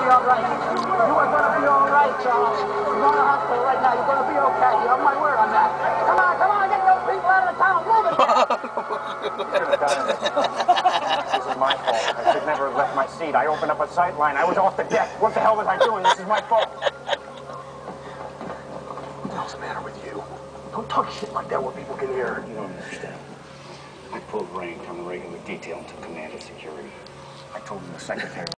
all right. You are going to be all right, Charles. You're going to the hospital right now. You're going to be okay. You have my word on that. Come on, get those people out of the town. Move it. This is my fault. I should never have left my seat. I opened up a sight line. I was off the deck. What the hell was I doing? This is my fault. What the hell's the matter with you? Don't talk shit like that where people can hear. You don't understand. I pulled rank from the regular detail and took command of security. I told him the secretary